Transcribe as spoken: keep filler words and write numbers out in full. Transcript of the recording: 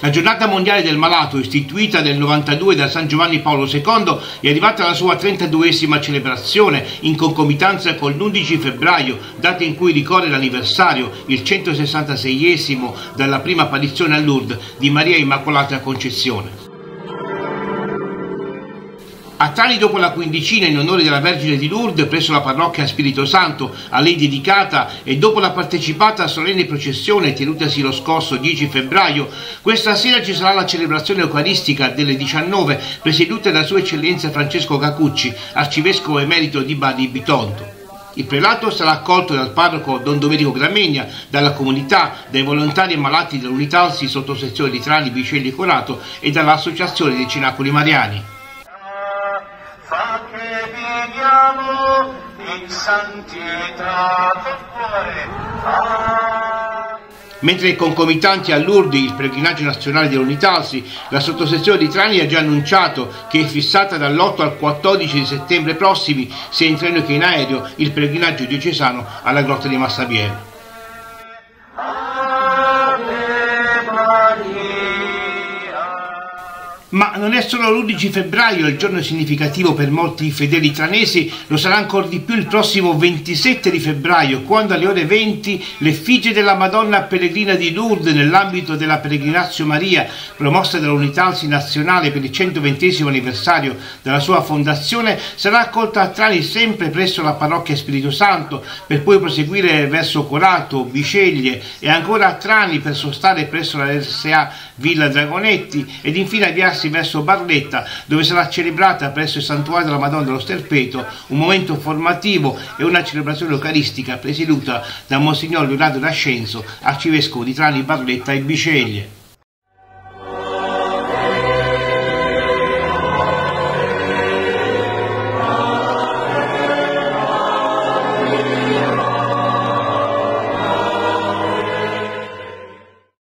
La giornata mondiale del malato, istituita nel novantadue da San Giovanni Paolo secondo, è arrivata alla sua trentaduesima celebrazione, in concomitanza con l'undici febbraio, data in cui ricorre l'anniversario, il centosessantaseiesimo, dalla prima apparizione a Lourdes di Maria Immacolata Concezione. A Trani, dopo la quindicina in onore della Vergine di Lourdes presso la parrocchia Spirito Santo, a lei dedicata, e dopo la partecipata solenne processione tenutasi lo scorso dieci febbraio, questa sera ci sarà la celebrazione eucaristica delle diciannove, presieduta da Sua Eccellenza Francesco Cacucci, arcivescovo emerito di Bari Bitonto. Il prelato sarà accolto dal parroco Don Domenico Gramegna, dalla comunità, dai volontari e malati dell'Unitalsi sottosezione di Trani, Bisceglie e Corato e dall'Associazione dei Cenacoli Mariani. Fa che viviamo in santità del cuore. Ah. Mentre concomitanti a Lourdes il pellegrinaggio nazionale dell'Unitalsi, la sottosezione di Trani ha già annunciato che è fissata dall'otto al quattordici di settembre prossimi, sia in treno che in aereo, il pellegrinaggio diocesano alla Grotta di Massabielle. Ma non è solo l'undici febbraio il giorno significativo per molti fedeli tranesi, lo sarà ancora di più il prossimo ventisette di febbraio, quando alle ore venti l'effigie della Madonna Pellegrina di Lourdes nell'ambito della Pellegrinazio Maria, promossa dall'Unitalsi Nazionale per il centoventesimo anniversario della sua fondazione, sarà accolta a Trani sempre presso la parrocchia Spirito Santo, per poi proseguire verso Corato, Bisceglie e ancora a Trani per sostare presso la R S A Villa Dragonetti ed infine avviarsi verso Barletta, dove sarà celebrata presso il Santuario della Madonna dello Sterpeto un momento formativo e una celebrazione eucaristica presieduta da Monsignor Leonardo D'Ascenso, arcivescovo di Trani, Barletta e Bisceglie.